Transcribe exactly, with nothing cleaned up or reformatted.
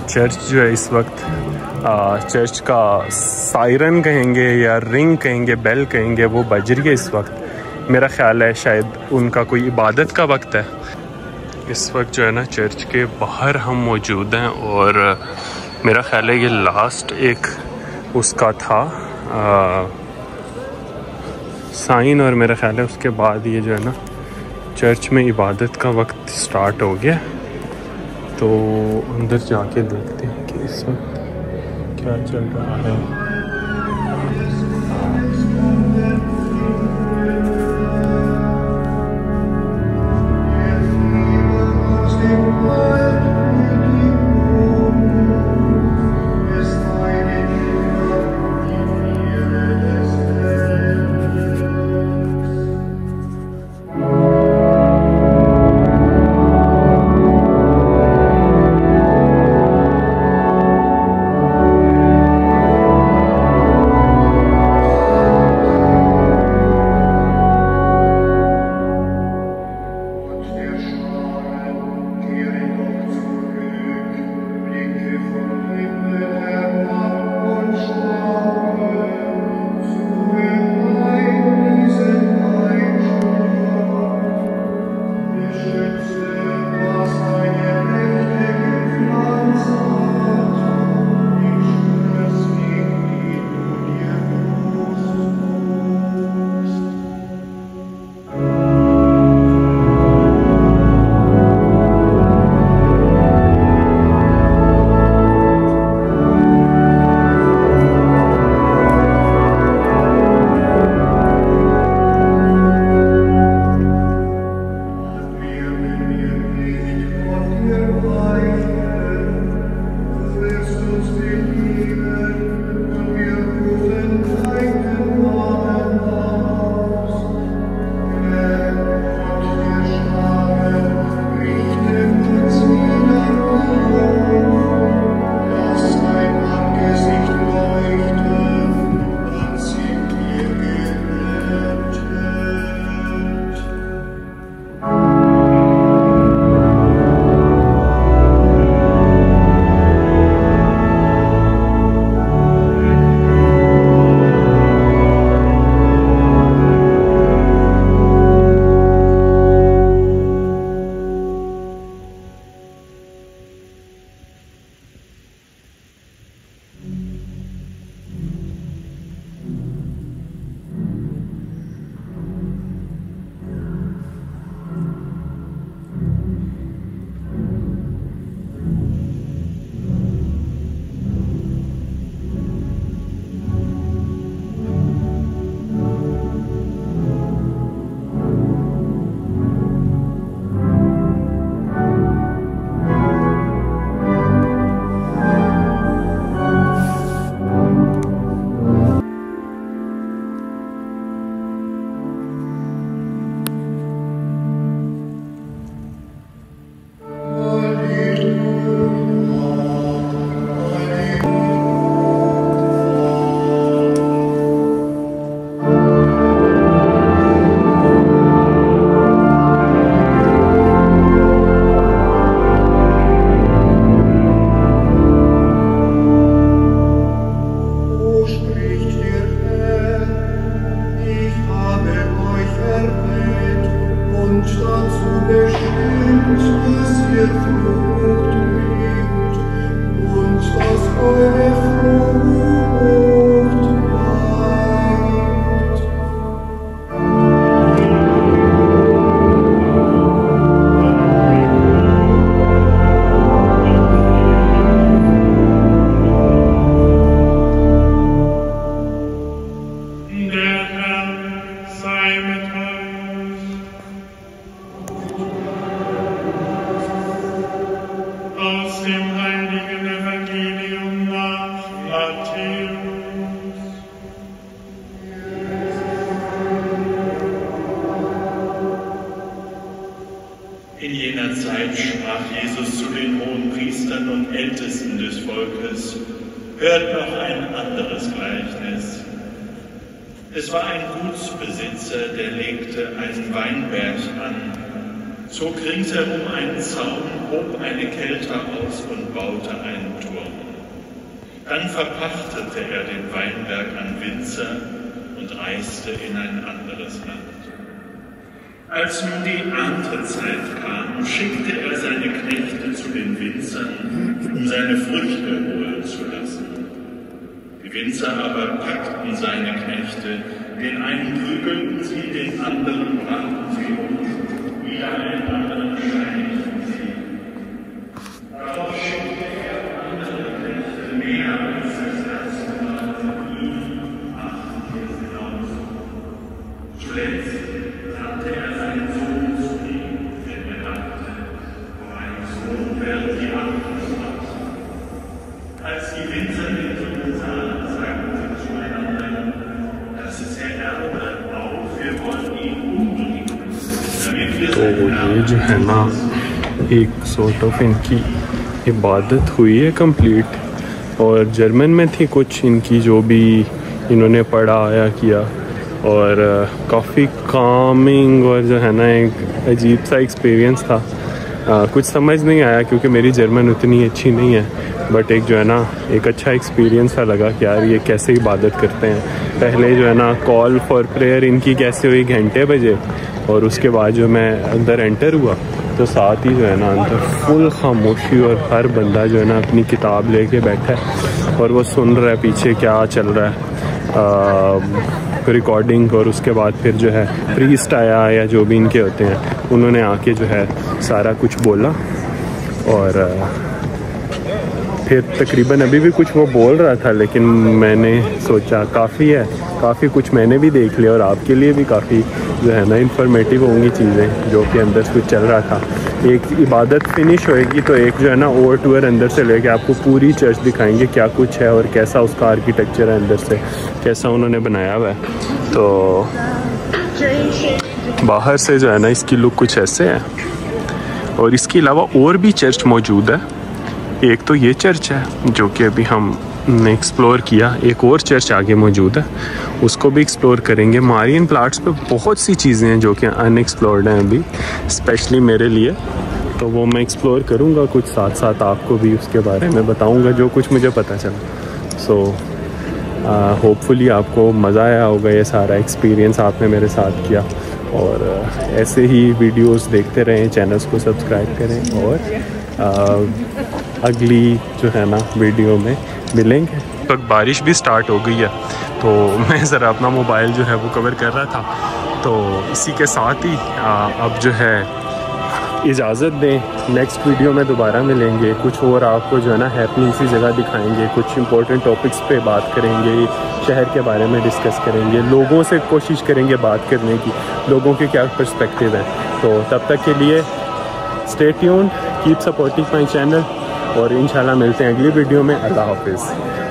Church जो है इस वक्त आ, चर्च का सायरन कहेंगे या रिंग कहेंगे, बेल कहेंगे, वो बज रही है इस वक्त। मेरा ख्याल है शायद उनका कोई इबादत का वक्त है। इस वक्त जो है ना चर्च के बाहर हम मौजूद हैं और मेरा ख्याल है ये लास्ट एक उसका था आ, साइन, और मेरा ख्याल है उसके बाद ये जो है ना चर्च में इबादत का वक्त स्टार्ट हो गया। तो अंदर जाके देखते हैं कि इस वक्त क्या चल रहा है। In jener Zeit sprach Jesus zu den Hohenpriestern und Ältesten des Volkes: Hört noch ein anderes Gleichnis. Es war ein Gutsbesitzer, der legte einen Weinberg an, zog ringsherum einen Zaun, hob eine Kelter aus und baute einen Turm. Dann verpachtete er den Weinberg an Winzer und reiste in ein anderes Land. Als nun die Erntezeit kam, schickte er seine Knechte zu den Winzern, um seine Früchte holen zu lassen. Die Winzer aber packten seine Knechte, den einen prügelten sie, den anderen brachten sie um, wieder einen anderen steinigten sie. Darauf schickte er andere Knechte mehr als das erste Mal, von ihnen achten wir hinaus. Zuletzt sandte er seinen Sohn zu ihm, denn er dachte, vor einem Sohn werden die anderen gemacht. Als die Winzer den Sohn sahen, sagten sie zueinander, das ist der Erbe, auf, wir wollen ihn umbringen, damit wir तो ये जो है ना एक sort of इनकी इबादत हुई है कंप्लीट, और जर्मन में थी कुछ इनकी जो भी इन्होंने पढ़ा या किया, और काफ़ी कामिंग और जो है ना एक अजीब सा एक्सपीरियंस था। आ, कुछ समझ नहीं आया क्योंकि मेरी जर्मन उतनी अच्छी नहीं है, बट एक जो है ना एक अच्छा एक्सपीरियंस सा लगा कि यार ये कैसे इबादत करते हैं। पहले जो है ना कॉल फॉर प्रेयर इनकी कैसे हुई घंटे बजे, और उसके बाद जो मैं अंदर एंटर हुआ तो साथ ही जो है ना अंदर फुल खामोशी, और हर बंदा जो है ना अपनी किताब लेके बैठा है और वो सुन रहा है पीछे क्या चल रहा है, रिकॉर्डिंग। और उसके बाद फिर जो है प्रीस्ट आया या जो भी इनके होते हैं, उन्होंने आके जो है सारा कुछ बोला, और फिर तकरीबन अभी भी कुछ वो बोल रहा था, लेकिन मैंने सोचा काफ़ी है, काफ़ी कुछ मैंने भी देख लिया, और आपके लिए भी काफ़ी जो है ना इंफॉर्मेटिव होंगी चीज़ें जो कि अंदर कुछ चल रहा था। एक इबादत फिनिश होएगी तो एक जो है ना और टूर अंदर से लेके आपको पूरी चर्च दिखाएंगे क्या कुछ है और कैसा उसका आर्किटेक्चर है, अंदर से कैसा उन्होंने बनाया हुआ है। तो बाहर से जो है ना इसकी लुक कुछ ऐसे है, और इसके अलावा और भी चर्च मौजूद है। एक तो ये चर्च है जो कि अभी हमने एक्सप्लोर किया, एक और चर्च आगे मौजूद है, उसको भी एक्सप्लोर करेंगे। मारियन प्लाट्स पे बहुत सी चीज़ें हैं जो कि अनएक्सप्लोर्ड हैं अभी, स्पेशली मेरे लिए, तो वो मैं एक्सप्लोर करूँगा, कुछ साथ साथ आपको भी उसके बारे में बताऊँगा जो कुछ मुझे पता चला। सो होपफुली आपको मज़ा आया होगा, ये सारा एक्सपीरियंस आपने मेरे साथ किया, और uh, ऐसे ही वीडियोस देखते रहें, चैनल्स को सब्सक्राइब करें, और uh, अगली जो है ना वीडियो में मिलेंगे। तो बारिश भी स्टार्ट हो गई है, तो मैं ज़रा अपना मोबाइल जो है वो कवर कर रहा था, तो इसी के साथ ही आ, अब जो है इजाज़त दें, नेक्स्ट वीडियो में दोबारा मिलेंगे, कुछ और आपको जो है ना हैपनिंग सी जगह दिखाएंगे, कुछ इंपॉर्टेंट टॉपिक्स पे बात करेंगे, शहर के बारे में डिस्कस करेंगे, लोगों से कोशिश करेंगे बात करने की, लोगों के क्या पर्सपेक्टिव हैं। तो तब तक के लिए stay tuned, keep supporting my channel, और इंशाल्लाह मिलते हैं अगली वीडियो में। अल्लाह हाफिज़।